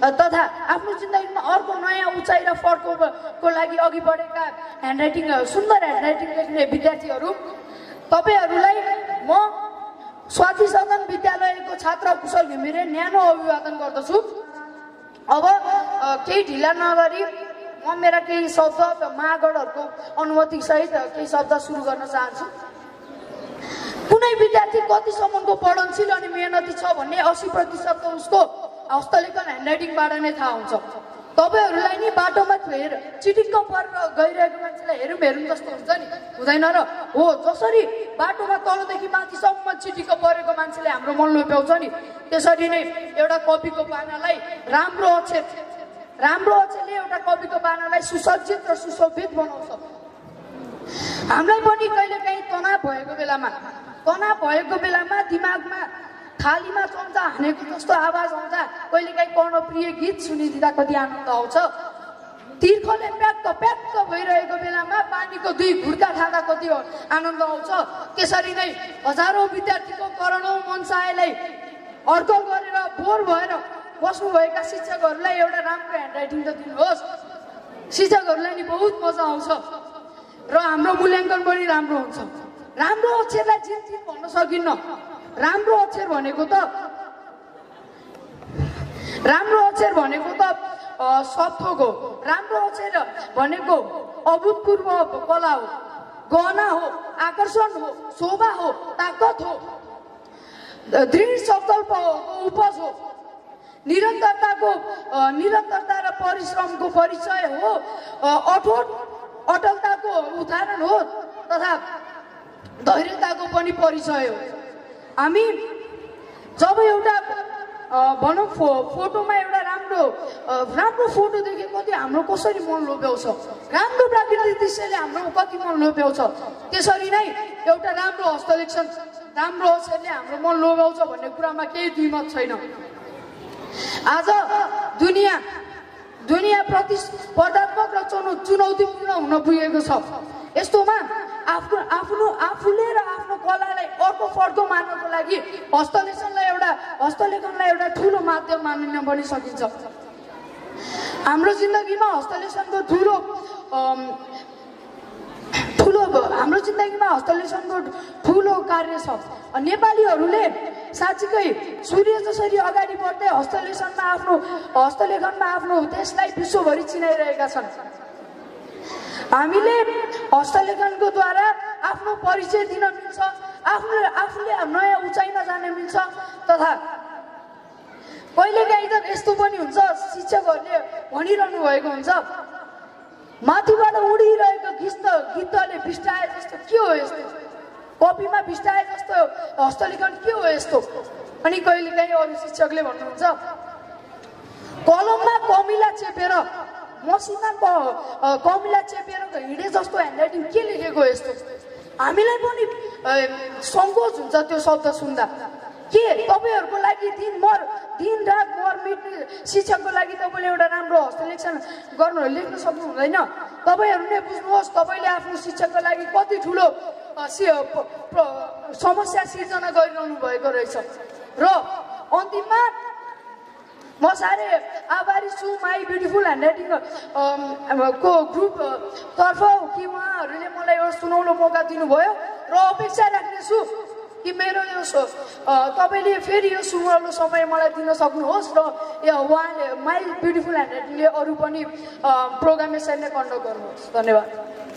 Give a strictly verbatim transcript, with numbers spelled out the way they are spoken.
तथा आफ्नो जिन्दगीमा अर्को नयाँ उचाइ र फड्कोको लागि अघि बढेका ह्यान्डराइटिङ सुन्दर ह्यान्डराइटिङ लेख्ने विद्यार्थीहरू तपाईहरूलाई म स्वाति सदन विद्यालयको छात्र कुशल घिमिरे न्यानो अभिवादन गर्दछु। अब केही ढिला नगरी म मेरा केही शब्द महागणहरूको अनुमति सहित केही शब्द सुरु गर्न चाहन्छु। कुनै विद्यार्थी कतिसम्मको पढनशील अनि मेहनती छ भन्ने अस्सी प्रतिशत त उसको हस्तलेखन ह्यान्डराइटिङबाट नै थाहा हुन्छ। तपाईहरूलाई नि बाटोमा हेर चिटिक्क परेर गइरहेको मान्छेलाई हेरौँ हेरौँ जस्तो हुन्छ नि, हुँदैन र? हो, जसरी बाटोमा तलदेखि माथिसम्म चिटिक्क परेको मान्छेले हाम्रो मन लोभ्याउँछ नि, त्यसरी नै एउटा कविको पानालाई राम्रो अक्षर राम्रो अक्षरले एउटा कविको पानालाई सुसज्जित र सुशोभित बनाउँछ। हामीलाई पनि कहिलेकाहीँ तनाव भएको बेलामा तनाव भएको बेलामा दिमागमा थालीमा चम्चा हानेको जस्तो आवाज आउँदा कहिलेकाहीँ कर्णप्रिय गीत सुनिदिँदा कति आनन्द आउँछ। तिर्खले प्याक्क प्याक्क भइरहेको बेलामा पानीको दुई घुर्का खाँदा कति आनन्द आउँछ। त्यसरी नै हजारौँ विद्यार्थीको करोडौँ मनसायलाई अड्कल गरेर बोर भएर बस्नुभएका शिक्षकहरूलाई एउटा राम्रो ह्यान्डराइटिङ त दिनुहोस्। शिक्षकहरूलाई नि बहुत मजा आउँछ र हाम्रो मूल्याङ्कन पनि राम्रो हुन्छ। राम्रो अक्षरलाई जित जित भन्न सकिन्न। राम्रो अक्षर भनेको त राम्रो अक्षर भनेको त सत्थोक हो। राम्रो अक्षर भनेको अभूतपूर्व कला हो, गहना हो, आकर्षण हो, शोभा हो, ताकत हो, दृढ सङ्कल्पको उपज हो, निरन्तरताको निरन्तरता र परिश्रमको परिचय हो, अठोट अटलताको उदाहरण हो तथा धैर्यताको पनि परिचय हो। हामी जब एउटा भनौँ फो फोटोमा एउटा राम्रो राम्रो फोटो देखेपछि हाम्रो कसरी मन लोभ्याउँछ, राम्रो प्राकृतिक दृश्यले हाम्रो कति मन लोभ्याउँछ, त्यसरी नै एउटा राम्रो हस्तलेखन राम्रो अक्षरले हाम्रो मन लोभ्याउँछ भन्ने कुरामा केही दुईमत छैन। आज दुनियाँ दुनियाँ प्रतिस्पर्धात्मक र चुनौतीपूर्ण हुन पुगेको छ। यस्तोमा आफ्नो आफ्नो आफूले र आफ्नो कलालाई अर्को फड्को मार्नको लागि हस्तलेखनलाई एउटा हस्तलेखनलाई एउटा ठुलो माध्यम मानिन पनि सकिन्छ। हाम्रो जिन्दगीमा हस्तलेखनको ठुलो ठुलो हाम्रो जिन्दगीमा हस्तलेखनको ठुलो कार्य छ। नेपालीहरूले साँच्चीकै सूर्य जसरी अगाडि बढ्दै हस्तलेखनमा आफ्नो हस्तलेखनमा आफ्नो देशलाई विश्वभरि चिनाइरहेका छन्। हामीले हस्तलेखनको द्वारा आफ्नो परिचय दिन मिल्छ, आफ्नो आफूले नयाँ उचाइमा जान मिल्छ तथा कहिलेकाहीँ त यस्तो पनि हुन्छ शिक्षकहरूले भनिरहनु भएको हुन्छ माथिबाट उडिरहेको गीत गीतले बिस्टाए जस्तो के हो यस्तो, कपीमा बिस्टाए जस्तो हस्तलेखन के हो यस्तो। अनि कहिलेकाहीँ अरू शिक्षकले भन्नुहुन्छ कलममा कमिला चेपेर मसिनमा कमिला चेपेर हिँडे जस्तो ह्यान्डराइटिङ के लेखेको यस्तो। हामीलाई पनि सङ्कोच हुन्छ त्यो शब्द सुन्दा। के तपाईँहरूको लागि दिन मर दिन रात मर मिट्ने शिक्षकको लागि तपाईँले एउटा राम्रो हस्तलेखन गर्नु लेख्न सक्नु हुँदैन। तपाईँहरू नै बुझ्नुहोस् तपाईँले आफ्नो शिक्षकको लागि कति ठुलो समस्या सिर्जना गरिरहनु भएको रहेछ। र अन्तिममा म साह्रै आभारी छु माई ब्युटिफुल ह्यान्डराइटिङ को ग्रुप तर्फ कि उहाँहरूले मलाई एउटा सुनौलो मौका दिनुभयो र अपेक्षा राख्नेछु कि मेरो यो तपाईँले फेरि यो सुनौलो समय मलाई दिन सक्नुहोस् र उहाँले माई ब्युटिफुल ह्यान्डराइटिङले अरू पनि प्रोग्राम यसरी नै कन्डक्ट गर्नुहोस्। धन्यवाद।